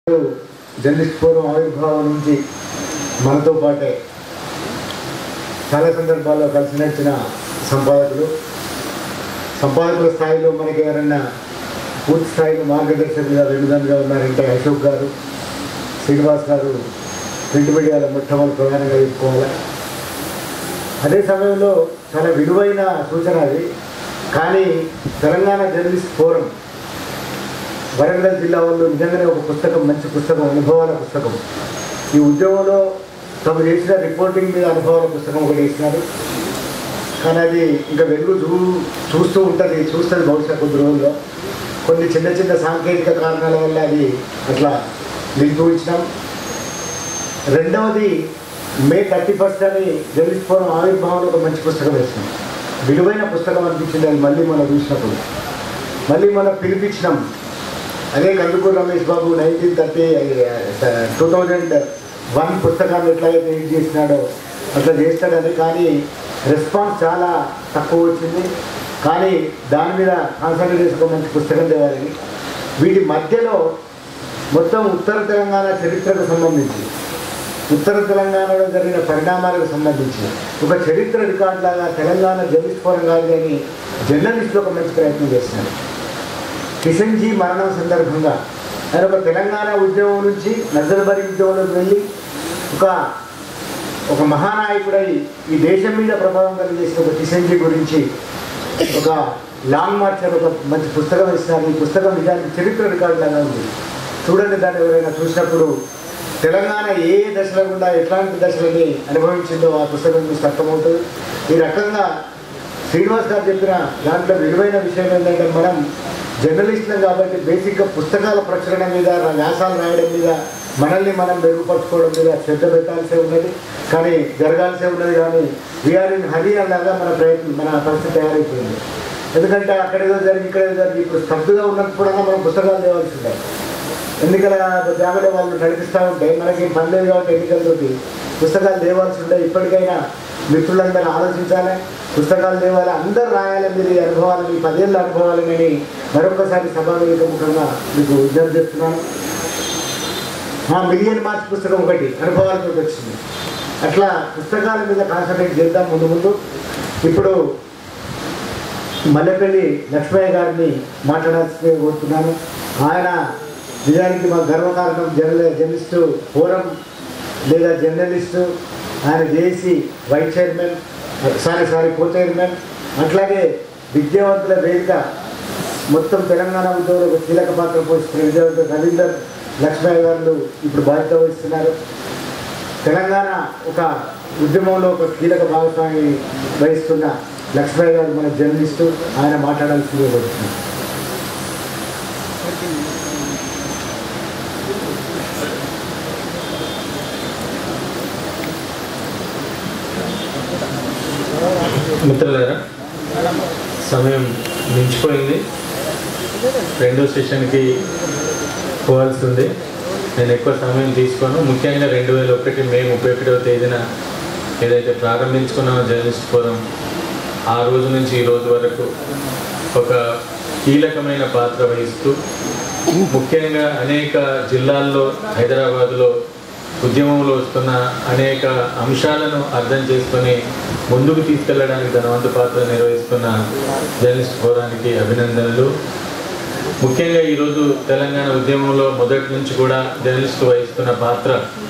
Journalist forum ఆవిర్భావం నుంచి మనతో పాటే చాలా సందర్భాల్లో కలిసి నడిచిన సంపాదకుల స్థాయిలో మనకి ఎవరన్నా పూర్తి స్థాయిలో మార్గదర్శకులుగా వెలుగుదంగా ఉన్నారంటే అశోక్ గారు, శ్రీనివాస్ గారు ప్రింట్ మీడియాలో మొట్టమొదటి ప్రధానంగా చెప్పుకోవాలి. అదే సమయంలో చాలా విలువైన సూచన అది. కానీ తెలంగాణ జర్నలిస్ట్ ఫోరం వరంగల్ జిల్లా వాళ్ళు నిజంగానే ఒక పుస్తకం, మంచి పుస్తకం, అనుభవాల పుస్తకం. ఈ ఉద్యోగంలో తమ చేసిన రిపోర్టింగ్ మీద అనుభవాల పుస్తకం ఒకటి వేసినారు. కానీ అది ఇంకా వెలుగు చూస్తుంది బహుశా కొద్ది రోజుల్లో. కొన్ని చిన్న చిన్న సాంకేతిక కారణాల వల్ల అది అట్లా నిలిపించినాం. రెండవది మే 31 అని జర్నలిస్ట్ ఫోరం ఆవిర్భావంలో ఒక మంచి పుస్తకం వేసినాం. విలువైన పుస్తకం అనిపించింది. అది మళ్ళీ మనం చూసినప్పుడు మళ్ళీ మనం పిలిపించినాం. అదే కందుకూరు రమేష్ బాబు 2001 పుస్తకాన్ని ఎట్లయితే ఎడిట్ చేసినాడో అట్లా చేస్తాడని. కానీ రెస్పాన్స్ చాలా తక్కువ వచ్చింది. కానీ దాని మీద కాన్సన్ట్రేట్ చేసి ఒక మంచి పుస్తకం తేవాలని. వీటి మధ్యలో మొత్తం ఉత్తర తెలంగాణ చరిత్రకు సంబంధించి, ఉత్తర తెలంగాణలో జరిగిన పరిణామాలకు సంబంధించి ఒక చరిత్ర రికార్డు లాగా తెలంగాణ జర్నలిస్ట్ ఫోరం కాదు కానీ జర్నలిస్టులు ఒక మంచి ప్రయత్నం చేస్తున్నారు. కిషన్ జీ మరణం సందర్భంగా ఆయన ఒక తెలంగాణ ఉద్యమం నుంచి నక్సల్బరీ ఉద్యమంలోకి వెళ్ళి ఒక మహానాయకుడై ఈ దేశం మీద ప్రభావం కలిగేసిన ఒక కిషన్ జీ గురించి ఒక లాంగ్ మార్చ్ ఒక మంచి పుస్తకం ఇస్తున్నారు. ఈ పుస్తకం నిజానికి చరిత్ర రికార్డు లాగా ఉంది. చూడండి, దాన్ని ఎవరైనా చూసినప్పుడు తెలంగాణ ఏ దశల గుండా ఎట్లాంటి దశలని అనుభవించిందో ఆ పుస్తకం చూసి అర్థమవుతుంది. ఈ రకంగా శ్రీనివాస్ గారు చెప్పిన దాంట్లో విలువైన విషయం ఏంటంటే, మనం జర్నలిస్టులం కాబట్టి బేసిక్గా పుస్తకాల ప్రచురణ మీద, వ్యాసాలు రాయడం మీద, మనల్ని మనం మెరుగుపరచుకోవడం మీద శ్రద్ధ పెట్టాల్సే ఉన్నది. కానీ జరగాల్సే ఉన్నది. కానీ వీఆర్ ఇన్ హరీ అలాగా మన పరిస్థితి తయారైపోయింది. ఎందుకంటే అక్కడేదో జరిగి ఇక్కడేదో జరిగి ఇప్పుడు స్తబ్దుగా ఉన్నప్పుడు మనం పుస్తకాలు తేవాల్సి ఉంటాయి. ఎన్నికల జాగ్రత్త వాళ్ళు నడిపిస్తూ ఉంటే మనకి పని లేదు కాబట్టి ఎన్నికలతోటి పుస్తకాలు తేవాల్సి ఉంటాయి. ఇప్పటికైనా మిత్రులందరూ ఆలోచించాలి, పుస్తకాలు తేవాలి, అందరూ రాయాలి. మీరు ఈ అనుభవాలని, 10 ఏళ్ళ అనుభవాలని మరొకసారి సభావేదికముఖంగా మీకు విజ్ఞప్తి చేస్తున్నాను. మిలియన్ మార్క్స్ పుస్తకం ఒకటి అనుభవాలతో వచ్చింది. అట్లా పుస్తకాల మీద కాన్సన్ట్రేట్ చేద్దాం ముందు. ఇప్పుడు మల్లెపల్లి లక్ష్మయ్య గారిని మాట్లాడాల్సిందే కోరుతున్నాను. ఆయన నిజానికి మా గర్వకారణం. జర్నలిస్టు ఫోరం లేదా జర్నలిస్టు, ఆయన JAC vice chairman, co chairman, అట్లాగే విద్యావంతుల వేదిక మొత్తం తెలంగాణ ఉద్యోగులు ఒక కీలక పాత్ర పోషిస్తున్న విద్యావంతులు రవీందర్ లక్ష్మయ్య గారు ఇప్పుడు బాధ్యత వహిస్తున్నారు. తెలంగాణ ఒక ఉద్యమంలో ఒక కీలక భాగస్వామి వహిస్తున్న లక్ష్మయ్య గారు మన జర్నలిస్టు, ఆయన మాట్లాడాల్సిందే కోరుతున్నారు. మిత్రులారా, సమయం మించిపోయింది. రెండో సెషన్కి పోవాల్సి ఉంది. నేను ఎక్కువ సమయం తీసుకోను. ముఖ్యంగా 2001 మే 31వ తేదీన ఏదైతే ప్రారంభించుకున్నామో జర్నలిస్ట్ ఫోరం, ఆ రోజు నుంచి ఈ రోజు వరకు ఒక కీలకమైన పాత్ర వహిస్తూ ముఖ్యంగా అనేక జిల్లాల్లో, హైదరాబాదులో ఉద్యమంలో వస్తున్న అనేక అంశాలను అర్థం చేసుకొని ముందుకు తీసుకెళ్లడానికి తన వంతు పాత్ర నిర్వహిస్తున్న జర్నలిస్ట్ ఫోరానికి అభినందనలు. ముఖ్యంగా ఈరోజు తెలంగాణ ఉద్యమంలో మొదటి నుంచి కూడా జర్నలిస్టు వహిస్తున్న పాత్ర,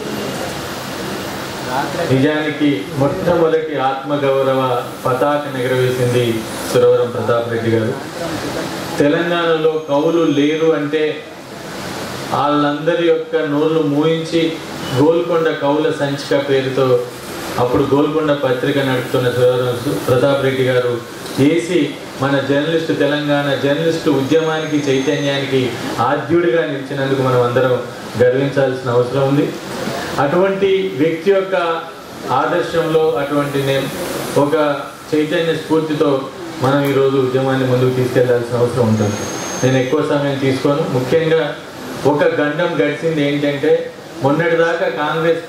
నిజానికి మొట్టమొదటి ఆత్మగౌరవ పతాక ఎగరవేసింది సురవరం ప్రతాప్ రెడ్డి గారు. తెలంగాణలో కవులు లేరు అంటే వాళ్ళందరి యొక్క నోళ్ళు మూయించి గోల్కొండ కవుల సంచిక పేరుతో అప్పుడు గోల్కొండ పత్రిక నడుపుతున్న సురవరం ప్రతాప్ రెడ్డి గారు చేసి మన జర్నలిస్టు, తెలంగాణ జర్నలిస్టు ఉద్యమానికి, చైతన్యానికి ఆద్యుడిగా నిలిచినందుకు మనం అందరం గర్వించాల్సిన అవసరం ఉంది. అటువంటి వ్యక్తి యొక్క ఆదర్శంలో, అటువంటి ఒక చైతన్య స్ఫూర్తితో మనం ఈరోజు ఉద్యమాన్ని ముందుకు తీసుకెళ్లాల్సిన అవసరం ఉంటుంది. నేను ఎక్కువ సమయం తీసుకోను. ముఖ్యంగా ఒక గండం గడిచింది ఏంటంటే, మొన్నటిదాకా కాంగ్రెస్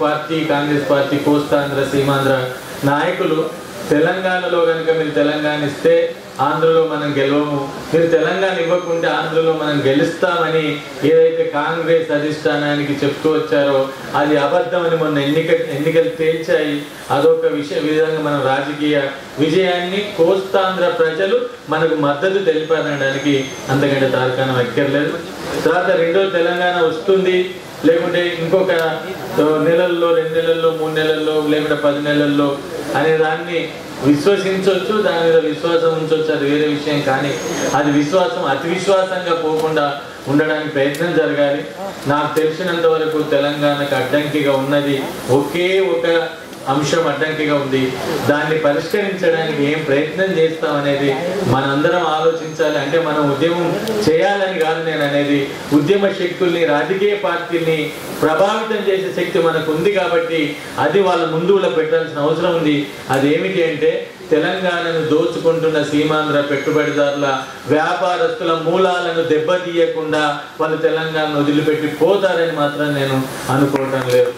పార్టీ కోస్తాంధ్ర, సీమాంధ్ర నాయకులు తెలంగాణలో కనుక మీరు తెలంగాణ ఇస్తే ఆంధ్రలో మనం గెలవము, మీరు తెలంగాణ ఇవ్వకుంటే ఆంధ్రలో మనం గెలుస్తామని ఏదైతే కాంగ్రెస్ అధిష్టానానికి చెప్తూ వచ్చారో అది అబద్ధమని మొన్న ఎన్నికలు తేల్చాయి. అదొక విధంగా మనం రాజకీయ విజయాన్ని కోస్తాంధ్ర ప్రజలు మనకు మద్దతు తెలిపనడానికి అంతకంటే తార్కాణం ఎక్కర్లేదు. తర్వాత రెండో తెలంగాణ వస్తుంది, లేకుంటే ఇంకొక నెలల్లో, 2 నెలల్లో, 3 నెలల్లో, లేకుంటే 10 నెలల్లో అనే దాన్ని విశ్వసించవచ్చు, దాని మీద విశ్వాసం ఉంచవచ్చు, అది వేరే విషయం. కానీ అది విశ్వాసం అతి విశ్వాసంగా పోకుండా ఉండడానికి ప్రయత్నం జరగాలి. నాకు తెలిసినంత వరకు తెలంగాణకు అడ్డంకిగా ఉన్నది ఒకే ఒక అంశం అడ్డంకిగా ఉంది. దాన్ని పరిష్కరించడానికి ఏం ప్రయత్నం చేస్తాం అనేది మనందరం ఆలోచించాలి. అంటే మనం ఉద్యమం చేయాలని కాదు నేను అనేది, ఉద్యమ శక్తుల్ని, రాజకీయ పార్టీల్ని ప్రభావితం చేసే శక్తి మనకు ఉంది కాబట్టి అది వాళ్ళ ముందులో పెట్టాల్సిన అవసరం ఉంది. అదేమిటి అంటే తెలంగాణను దోచుకుంటున్న సీమాంధ్ర పెట్టుబడిదారుల, వ్యాపారస్తుల మూలాలను దెబ్బతీయకుండా వాళ్ళు తెలంగాణను వదిలిపెట్టి పోతారని మాత్రం నేను అనుకోవటం లేదు.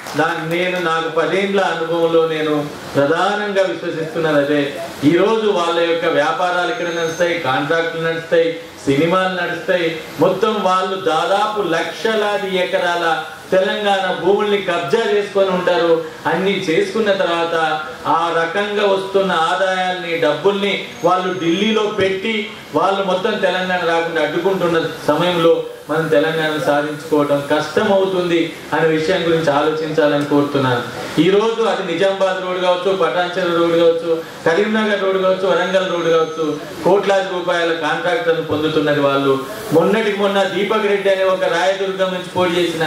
నాకు 10 ఏళ్ల అనుభవంలో నేను ప్రధానంగా విశ్వసిస్తున్నది అదే. ఈరోజు వాళ్ళ యొక్క వ్యాపారాలు ఇక్కడ నడుస్తాయి, కాంట్రాక్టులు నడుస్తాయి, సినిమాలు నడుస్తాయి. మొత్తం వాళ్ళు దాదాపు లక్షలాది ఎకరాల తెలంగాణ భూముల్ని కబ్జా చేసుకొని ఉంటారు. అన్ని చేసుకున్న తర్వాత ఆ రకంగా వస్తున్న ఆదాయాల్ని, డబ్బుల్ని వాళ్ళు ఢిల్లీలో పెట్టి వాళ్ళు మొత్తం తెలంగాణ రాకుండా అడ్డుకుంటున్న సమయంలో మనం తెలంగాణ సాధించుకోవడం కష్టం అవుతుంది అనే విషయం గురించి ఆలోచించాలని కోరుతున్నాను. ఈరోజు అది నిజామాబాద్ రోడ్ కావచ్చు, పటాన్చెరు రోడ్ కావచ్చు, కరీంనగర్ రోడ్ కావచ్చు, వరంగల్ రోడ్ కావచ్చు, కోట్లాది రూపాయల కాంట్రాక్టర్లు పొందుతున్నది వాళ్ళు. మొన్నటికి మొన్న దీపక్ రెడ్డి అనే ఒక రాయదుర్గం నుంచి పోటీ చేసిన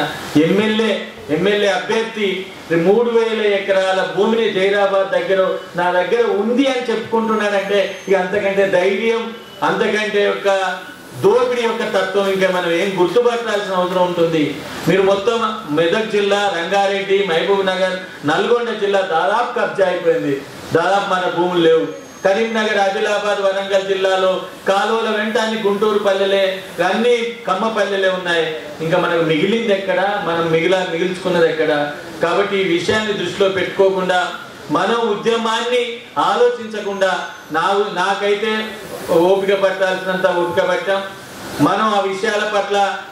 ఎమ్మెల్యే అభ్యర్థి 3000 ఎకరాల భూమిని జైరాబాద్ దగ్గర నా దగ్గర ఉంది అని చెప్పుకుంటున్నాడంటే ఇక అంతకంటే ధైర్యం, అంతకంటే యొక్క దోపిడీ యొక్క తత్వం ఇంకా మనం ఏం గుర్తుపట్టాల్సిన అవసరం ఉంటుంది. మీరు మొత్తం మెదక్ జిల్లా, రంగారెడ్డి, మహబూబ్ నగర్, నల్గొండ జిల్లా దాదాపు కబ్జా అయిపోయింది. దాదాపు మన భూములు లేవు. కరీంనగర్, ఆదిలాబాద్, వరంగల్ జిల్లాలో కాలువల వెంట అన్ని గుంటూరు పల్లెలే, అన్ని కమ్మ పల్లెలే ఉన్నాయి. ఇంకా మనకు మిగిలింది ఎక్కడ, మనం మిగిల్చుకున్నది ఎక్కడ? కాబట్టి ఈ విషయాన్ని దృష్టిలో పెట్టుకోకుండా, మనం ఉద్యమాన్ని ఆలోచించకుండా, నాకైతే ఓపిక పట్టాల్సినంత ఓపిక పట్టాం. మనం ఆ విషయాల పట్ల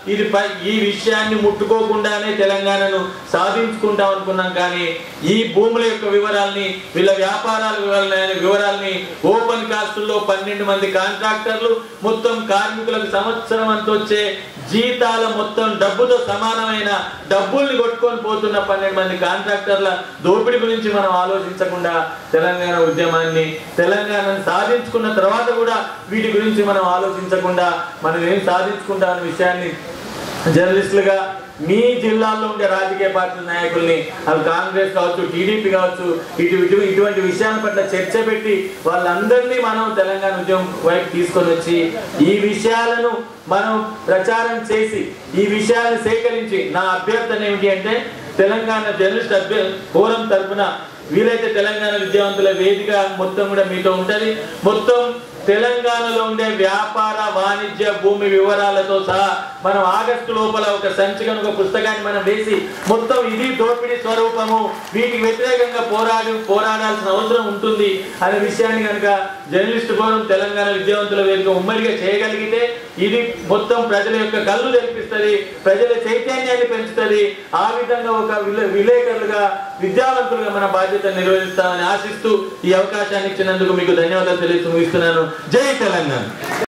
ఈ విషయాన్ని ముట్టుకోకుండానే తెలంగాణను సాధించుకుంటాం అనుకున్నాం. కానీ ఈ భూముల యొక్క వివరాల్ని, వీళ్ళ వ్యాపారాల వివరాల్ని ఓపెన్ కాస్టుల్లో 12 మంది కాంట్రాక్టర్లు, మొత్తం కార్మికులకు సంవత్సరం అంత వచ్చే జీతాల మొత్తం డబ్బుతో సమానమైన డబ్బుల్ని కొట్టుకొని పోతున్న 12 మంది కాంట్రాక్టర్ల దోపిడీ గురించి మనం ఆలోచించకుండా తెలంగాణ ఉద్యమాన్ని, తెలంగాణను సాధించుకున్న తర్వాత కూడా వీటి గురించి మనం ఆలోచించకుండా మనం ఏం సాధించుకుంటామన్న విషయాన్ని జర్నలిస్టులుగా మీ జిల్లాల్లో ఉండే రాజకీయ పార్టీల నాయకుల్ని, అది కాంగ్రెస్ కావచ్చు, టీడీపీ కావచ్చు, ఇటువంటి విషయాల పట్ల చర్చ పెట్టి వాళ్ళందరినీ మనం తెలంగాణ ఉద్యమం వైపు తీసుకొని వచ్చి ఈ విషయాలను మనం ప్రచారం చేసి ఈ విషయాలను సేకరించి, నా అభ్యర్థన ఏమిటి అంటే తెలంగాణ జర్నలిస్ట్ ఫోరం తరఫున వీలైతే తెలంగాణ విద్యావంతుల వేదిక మొత్తం కూడా మీతో ఉంటుంది. మొత్తం తెలంగాణలో ఉండే వ్యాపార, వాణిజ్య, భూమి వివరాలతో సహా మనం ఆగస్టు లోపల ఒక సంచికను, ఒక పుస్తకాన్ని మనం వేసి మొత్తం ఇది దోపిడీ స్వరూపము, వీటికి వ్యతిరేకంగా పోరాడాల్సిన అవసరం ఉంటుంది అనే విషయాన్ని కనుక జర్నలిస్ట్ ఫోరం, తెలంగాణ విద్యావంతుల వేదిక ఉమ్మడిగా చేయగలిగితే ఇది మొత్తం ప్రజల యొక్క కళ్ళు తెరిపిస్తుంది, ప్రజల చైతన్యాన్ని పెంచుతుంది. ఆ విధంగా ఒక విలేకరులుగా, విద్యావంతులుగా మన బాధ్యత నిర్వహిస్తామని ఆశిస్తూ ఈ అవకాశాన్ని ఇచ్చినందుకు మీకు ధన్యవాదాలు తెలియజేస్తూ ముగిస్తున్నాను. జై తెలంగాణ.